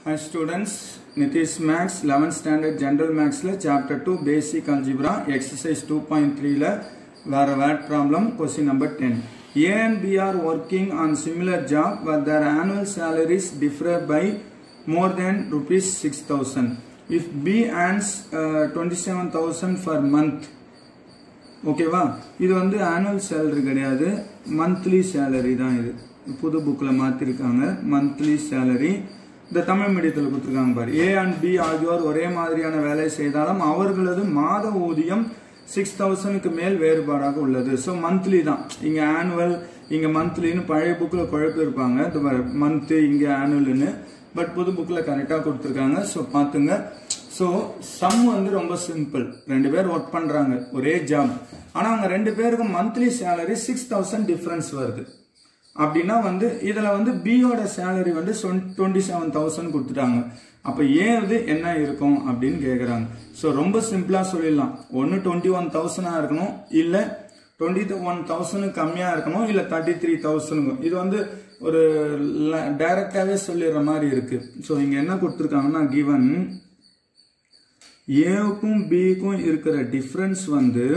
Hi students, Nitish Max 11th standard General Max chapter 2 Basic Algebra exercise 2.3 where word problem question number 10. A and B are working on similar job but their annual salaries differ by more than rupees 6,000. If B earns 27,000 per month, okay va? இது வந்து annual salary கிடையாது, monthly salary தான் இது. புது bookல மாத்திருக்காங்க monthly salary. இந்த தமிழ் மீடியத்தில் கொடுத்துருக்காங்க பாரு. A and B ஆகியோர் ஒரே மாதிரியான வேலை செய்தாலும் அவர்களது மாத ஊதியம் 6,000க்கு மேல் வேறுபாடாக உள்ளது. ஸோ மந்த்லி தான், இங்க ஆனுவல் இங்க மந்த்லின்னு பழைய புக்ல குழப்பி இருப்பாங்க, மந்த் இங்க ஆனுவல்னு. பட் புது புக்ல கரெக்டா கொடுத்துருக்காங்க. ஸோ பாத்துங்க. ஸோ சம் வந்து ரொம்ப சிம்பிள். ரெண்டு பேர் ஒர்க் பண்றாங்க ஒரே ஜாப், ஆனா அவங்க ரெண்டு பேருக்கும் மந்த்லி சேலரி 6,000 டிஃபரன்ஸ் வருது. அப்படின்னா வந்து இதுல வந்து பியோட சேலரி வந்து 27,000 கொடுத்துட்டாங்க. அப்ப ஏது என்ன இருக்கும் அப்படின்னு கேக்குறாங்க. சோ ரொம்ப சிம்பிளா சொல்லிடலாம். ஒன்னு 21,000 இருக்கணும், இல்ல 21,000 கம்மியா இருக்கணும், இல்ல 33,000. இது வந்து ஒரு டைரக்டாவே சொல்லிடுற மாதிரி இருக்கு. சோ இங்க என்ன கொடுத்துருக்காங்கன்னா, கிவன் ஏவுக்கும் பிக்கும் இருக்கிற டிஃபரன்ஸ் வந்து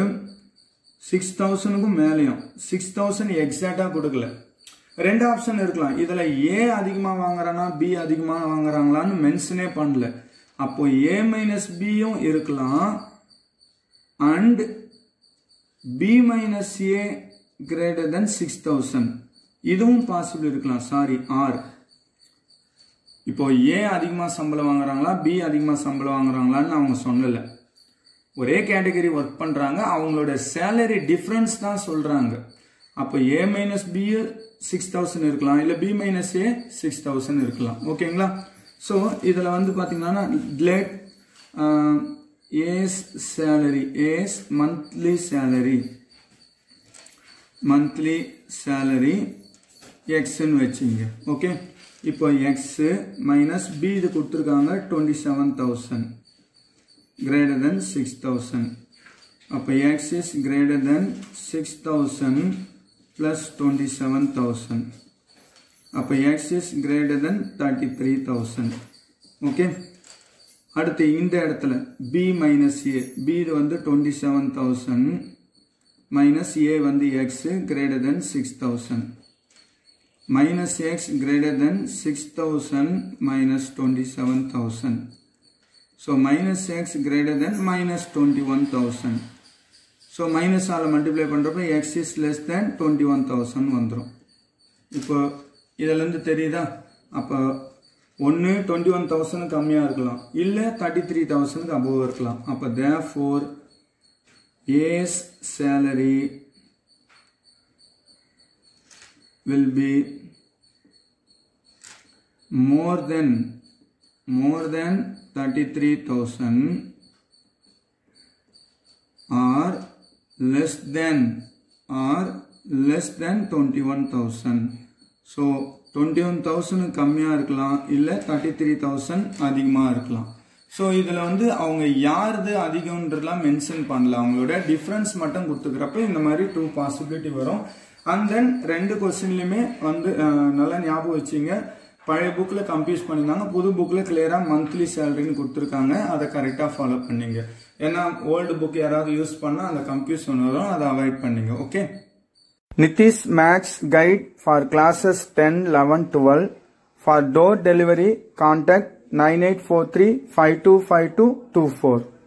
6,000க்கும் மேலையும் 6,000 எக்ஸாக்டா கொடுக்கல. ரெண்டு ஆப்ஷன் இருக்கலாம். இதுல ஏ அதிகமா வாங்குறானா பி அதிகமா வாங்குறாங்களான்னு மென்ஷனே பண்ணல. அப்போ ஏ மைனஸ் பியும் இருக்கலாம் and B minus A greater than 6,000 இதுவும் பாசிபிள் இருக்கலாம். Sorry, R. இப்போ ஏ அதிகமா சம்பளம் வாங்குறாங்களா பி அதிகமா சம்பளம் வாங்குறாங்களான்னு அவங்க சொல்லல. ஒரே கேட்டகரி ஒர்க் பண்றாங்க, அவங்களோட சேலரி டிஃபரன்ஸ் தான் சொல்றாங்க. அப்போ ஏ மைனஸ் பி 6,000 இருக்கலாம், இல்ல பி மைனஸ் ஏ 6,000 இருக்கலாம். ஓகேங்களா? சோ இதுல வந்து பாத்தீங்கன்னா let as salary, as monthly salary எக்ஸ்ன்னு வச்சுங்க. ஓகே, இப்போ எக்ஸ் மைனஸ் பி இது கொடுத்துருக்காங்க 27,000 greater than 6,000. அப்போ X is greater than 6,000 plus 27,000. அப்போ x is greater than 33,000. Okay, அடுத்து இந்த இடத்துல b minus a, b இது வந்து 27,000 minus a வந்து x greater than 6,000 minus x greater than 6,000 minus 27,000. So minus x greater than minus 21,000. So minus ஆல multiply பண்றப்ப x is less than 21,000 வந்துரும். இப்போ இதுல இருந்து தெரியுதா? அப்ப ஒன்னு 21,000 கம்மியா இருக்கலாம், இல்ல 33,000 above இருக்கலாம். அப்ப therefore A's salary will be more than 33,000 or less than 21,000. So 21,000 கம்மியா இருக்கலாம், இல்ல 33,000 அதிகமா இருக்கலாம். சோ இதுல வந்து அவங்க யாருது அதிகம்ன்றதெல்லாம் மென்ஷன் பண்ணல, அவங்களோட டிஃபரன்ஸ் மட்டும் கொடுத்துக்கிறப்ப இந்த மாதிரி 2 பாசிபிலிட்டி வரும். அண்ட் தென் ரெண்டு கொஸ்டின்லயுமே வந்து நல்லா ஞாபகம் வச்சுங்க. பழைய புக்ல கம்ப்யூஸ் பண்ணிருந்தாங்க, புது புக்ல கிளியரா மந்த்லி சேலரின்னு கொடுத்துருக்காங்க. அதை கரெக்டா ஃபாலோ பண்ணீங்க. ஏன்னா ஓல்டு புக் யாராவது யூஸ் பண்ணா அந்த கன்ஃபியூஷன் வரும், அதை அவாய்ட் பண்ணீங்க. Okay. Nitish Max guide for classes 10, 11, 12. For door delivery contact 9843 525224.